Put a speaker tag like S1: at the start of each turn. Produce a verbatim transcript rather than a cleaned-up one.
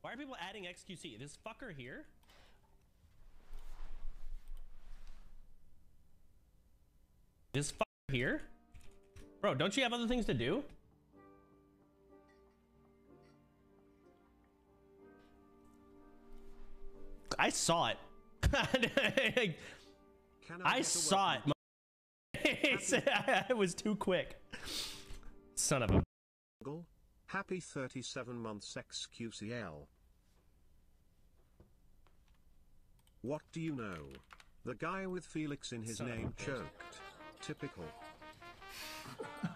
S1: Why are people adding X Q C? This fucker here? This fucker here? Bro, don't you have other things to do? I saw it. I, I saw it. I was too quick. Son of a.
S2: Happy thirty-seven months X Q C L. What do you know? The guy with Felix in his
S1: Son
S2: name choked. Typical.